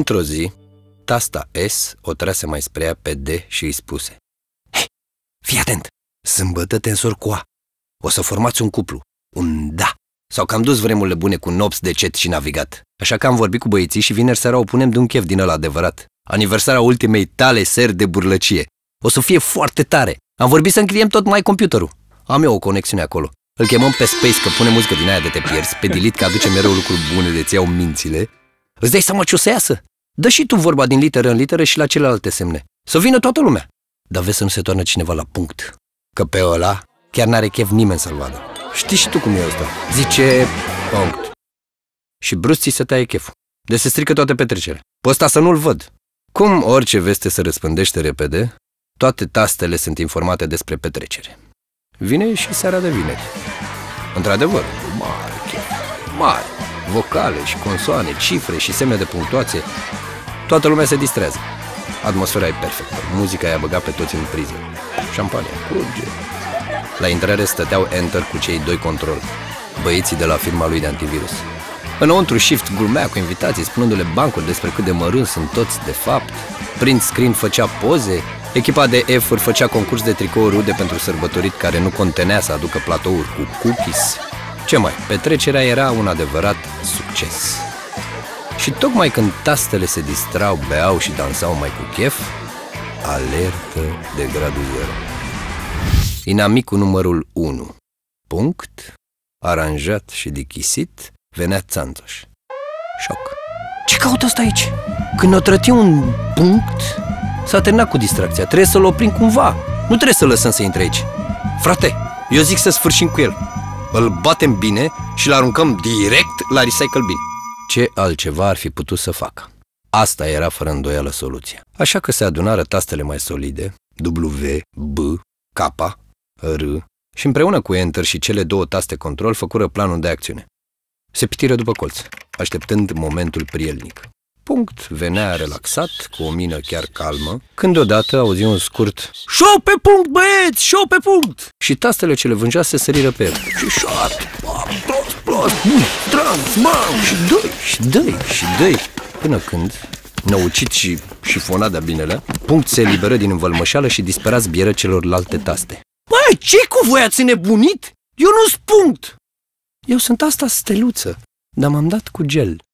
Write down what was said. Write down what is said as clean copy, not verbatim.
Într-o zi, tasta S o trase mai spre ea pe D și îi spuse: Hei, fii atent! Sâmbătă te însori cu A. O să formați un cuplu, un da. Sau că am dus vremurile bune cu nopți de cet și navigat. Așa că am vorbit cu băieții și vineri seara o punem de un chef din ăla adevărat. Aniversarea ultimei tale seri de burlăcie. O să fie foarte tare. Am vorbit să închiriem tot mai computerul. Am eu o conexiune acolo. Îl chemăm pe Space că pune muzică din aia de te pierzi, pe Delete că aduce mereu lucruri bune de-ți iau mințile. Îți dai seama ce o să iasă? Dă și tu vorba din literă în literă și la celelalte semne. Să vină toată lumea. Dar vezi să nu se toarnă cineva la punct. Că pe ăla chiar n-are chef nimeni să-l vadă. Știi și tu cum e ăsta. Zice punct. Și brusc ți se taie cheful. De se strică toate petrecerea. Pe ăsta să nu-l văd. Cum orice veste se răspândește repede, toate tastele sunt informate despre petrecere. Vine și seara de vineri. Într-adevăr, mare chef. Mare. Vocale și consoane, cifre și semne de punctuație. Toată lumea se distrează. Atmosfera e perfectă. Muzica i-a băgat pe toți în priză. Șampania curge. La intrare stăteau Enter cu cei doi control, băieții de la firma lui de antivirus. Înăuntru Shift glumea cu invitații, spunându-le bancuri despre cât de mărunți sunt toți de fapt. Print Screen făcea poze. Echipa de F-uri făcea concurs de tricouri rude pentru sărbătorit care nu contenea să aducă platouri cu cookies. Ce mai, petrecerea era un adevărat succes. Și tocmai când tastele se distrau, beau și dansau mai cu chef, alertă de gradul 0. Inamicul numărul 1. Punct, aranjat și dichisit, venea Țanțoș. Șoc. Ce caută ăsta aici? Când o trăti un punct, s-a terminat cu distracția. Trebuie să-l oprim cumva. Nu trebuie să lăsăm să intre aici. Frate, eu zic să sfârșim cu el. Îl batem bine și îl aruncăm direct la Recycle Bin. Ce altceva ar fi putut să facă? Asta era fără îndoială soluția. Așa că se adunară tastele mai solide, W, B, K, R, și împreună cu Enter și cele două taste control făcură planul de acțiune. Se pitiră după colț, așteptând momentul prielnic. Punct venea relaxat, cu o mină chiar calmă, când deodată auzi un scurt "Show pe punct, băieți! Show pe punct!" Și tastele ce le vângea se săriră pe el. Și șoat, prost, trans, și dă-i, până când, năucit și șifonat de-a binelea, Punct se eliberă din învălmășeală și dispera zbieră celorlalte taste. Băi, ce-i cu voi, ați nebunit? Eu nu-s Punct! Eu sunt asta steluță, dar m-am dat cu gel.